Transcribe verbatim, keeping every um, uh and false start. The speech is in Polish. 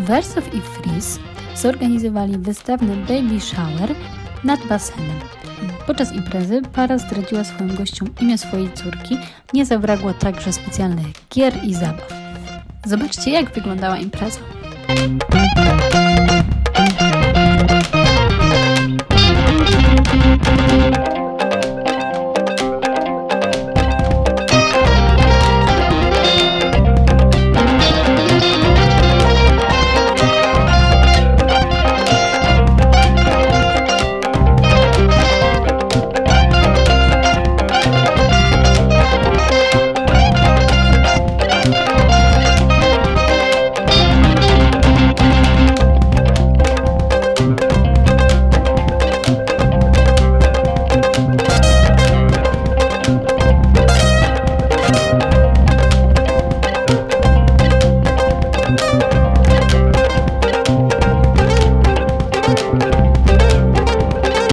Wersow i Fris zorganizowali wystawny baby shower nad basenem. Podczas imprezy para zdradziła swoim gościom imię swojej córki. Nie zabrakło także specjalnych gier i zabaw. Zobaczcie, jak wyglądała impreza.